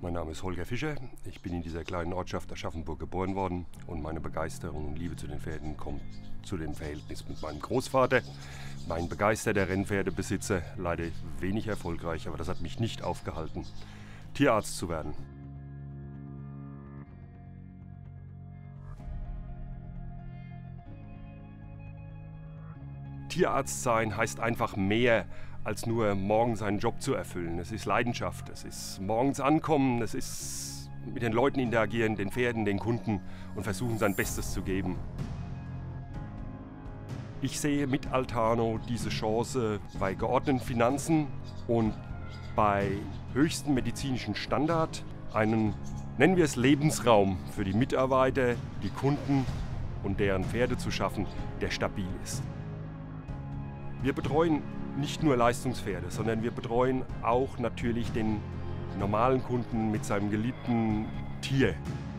Mein Name ist Holger Fischer. Ich bin in dieser kleinen Ortschaft Aschaffenburg geboren worden und meine Begeisterung und Liebe zu den Pferden kommt zu dem Verhältnis mit meinem Großvater. Mein begeisterter Rennpferdebesitzer, leider wenig erfolgreich, aber das hat mich nicht aufgehalten, Tierarzt zu werden. Tierarzt sein heißt einfach mehr als nur morgens seinen Job zu erfüllen. Es ist Leidenschaft, es ist morgens ankommen, es ist mit den Leuten interagieren, den Pferden, den Kunden und versuchen sein Bestes zu geben. Ich sehe mit Altano diese Chance bei geordneten Finanzen und bei höchstem medizinischen Standard einen, nennen wir es Lebensraum für die Mitarbeiter, die Kunden und deren Pferde zu schaffen, der stabil ist. Wir betreuen nicht nur Leistungspferde, sondern wir betreuen auch natürlich den normalen Kunden mit seinem geliebten Tier.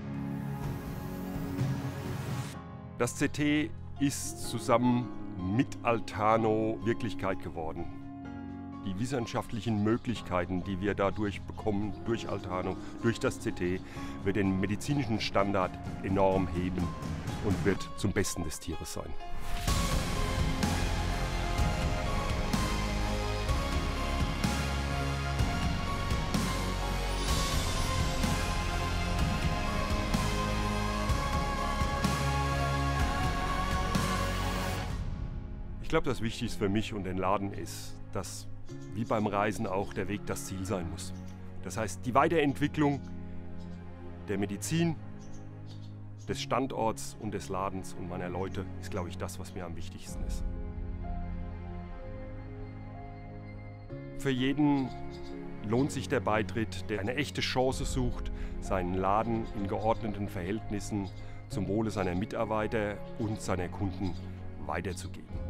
Das CT ist zusammen mit Altano Wirklichkeit geworden. Die wissenschaftlichen Möglichkeiten, die wir dadurch bekommen, durch Altano, durch das CT, wird den medizinischen Standard enorm heben und wird zum Besten des Tieres sein. Ich glaube, das Wichtigste für mich und den Laden ist, dass wie beim Reisen auch der Weg das Ziel sein muss. Das heißt, die Weiterentwicklung der Medizin, des Standorts und des Ladens und meiner Leute ist, glaube ich, das, was mir am wichtigsten ist. Für jeden lohnt sich der Beitritt, der eine echte Chance sucht, seinen Laden in geordneten Verhältnissen zum Wohle seiner Mitarbeiter und seiner Kunden weiterzugeben.